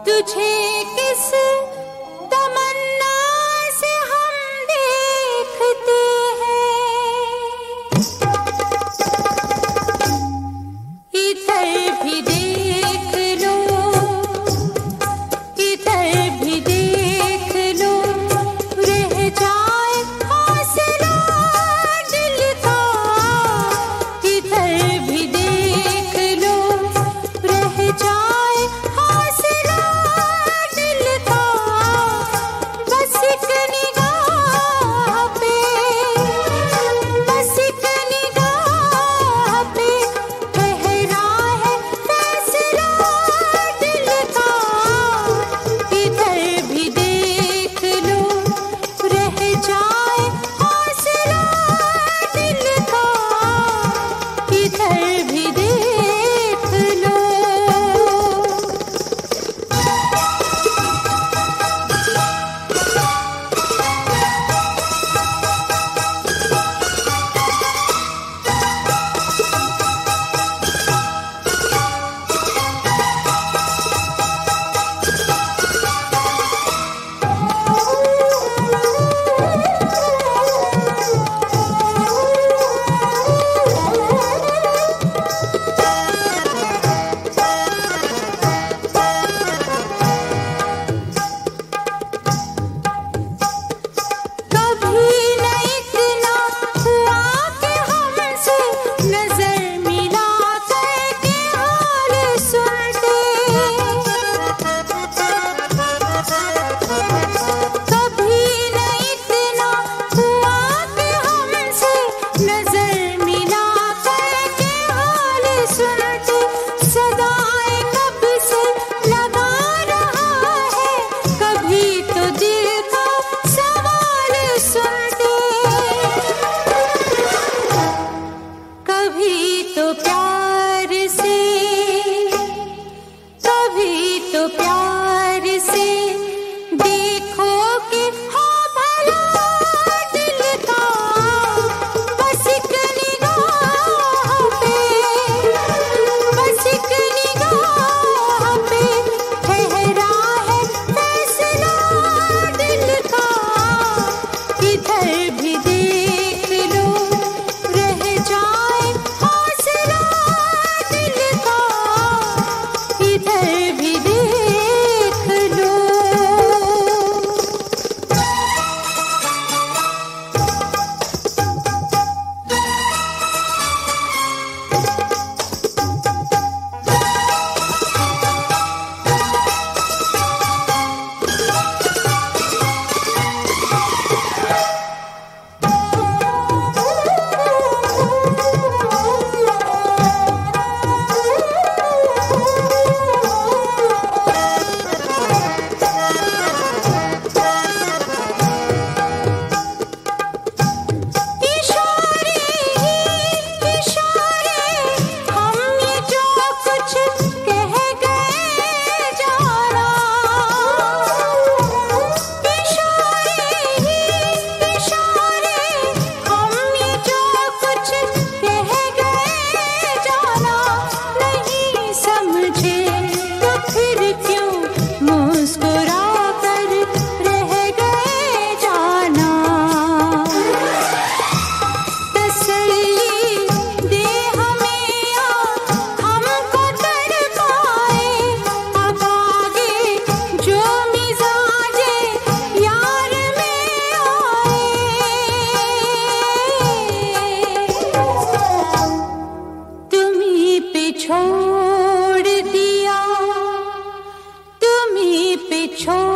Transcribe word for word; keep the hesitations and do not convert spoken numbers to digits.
तुझे किस तमन्ना से हम देखते हैं, इधर भी देख लो, इधर भी देख लो, रह जाए हौसला दिल का, इधर भी देख लो, रह जाए हौसला दिल का, बस एक निगाह पे, बस एक निगाह पे ठहरा है फैसला दिल का, इधर भी देख लो, रह जाए हौसला दिल का, इधर भी देख लो। कभी न इतना हुआ कि हमसे नजर मिला करके हाल सुनते, कभी न इतना हुआ कि हमसे नजर मिला करके हाल सुनते, सदाएं कब से लगा रहा है, कभी तो दिल का सवाल सुनते, कभी तो प्यार से, कभी तो प्यार से देखो कि हो भला दिल का, बस एक निगाह पे, बस एक निगाह पे ठहरा है फैसला दिल का, इधर भी देख लो, रह जाए हौसला दिल का, इधर भी देख लो। इशारे ही इशारे, हम ये जो कुछ कह गए जाना, इशारे ही इशारे, हम ये जो कुछ कह गए जाना, नहीं समझे तो फिर क्यों मुस्कुरा कर रह गए जाना, तसल्ली दे हमें या हमको तड़पाए, अब आगे जो मिजाजे यार में आए, तुम्हीं पे छोड़ दिया, तुम्हीं पे छोड़